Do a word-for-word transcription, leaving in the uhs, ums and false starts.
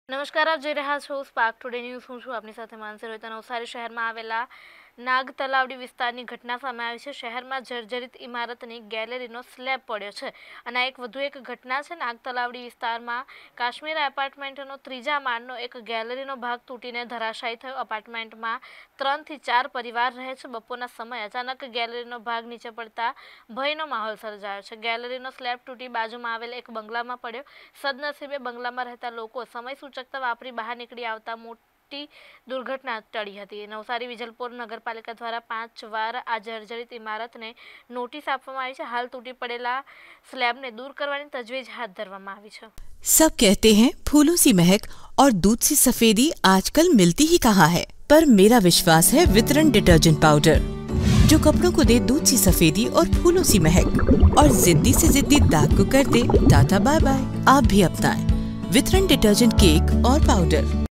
નમસ્કાર, આપ જોઈ રહ્યા છો સ્પાર્ક ટુડે ન્યૂઝ. હું છું આપની સાથે માનસી રોહિત. નવસારી શહેરમાં આવેલા નાગ તલાવડી વિસ્તારની ઘટના સામે આવી છે. શહેરમાં જર્જરિત ઇમારતની ગેલેરીનો સ્લેબ પડ્યો છે અને એક વધુ એક ઘટના છે. નાગ તલાવડી વિસ્તારમાં કાશ્મીર એપાર્ટમેન્ટનો ત્રીજા માળનો એક ગેલેરીનો ભાગ તૂટીને ધરાશાયી થયો. અપાર્ટમેન્ટમાં ત્રણથી ચાર પરિવાર રહે છે. બપોરના સમયે અચાનક ગેલેરીનો ભાગ નીચે પડતા ભયનો માહોલ સર્જાયો છે. ગેલેરીનો સ્લેબ તૂટી બાજુમાં આવેલ એક બંગલામાં પડ્યો. સદનસીબે બંગલામાં રહેતા લોકો સમય સૂચકતા વાપરી બહાર નીકળી આવતા મોટી દુર્ઘટના ટળી હતી. નવસારી વિજલપોર નગરપાલિકા દ્વારા પાંચ વાર આ જર્જરિત ઇમારતને નોટિસ આપવામાં આવી છે. હાલ તૂટી પડેલા સ્લેબને દૂર કરવાની તજવીજ હાથ ધરવામાં આવી છે. सब कहते हैं फूलों सी महक और दूध सी सफेदी आजकल मिलती ही कहाँ है, पर मेरा विश्वास है वितरण डिटर्जेंट पाउडर, जो कपड़ों को दे दूध सी सफेदी और फूलों सी महक और जिद्दी से जिद्दी दाग को कर दे टाटा बाय बाय. आप भी अपनाएं वितरण डिटर्जेंट केक और पाउडर.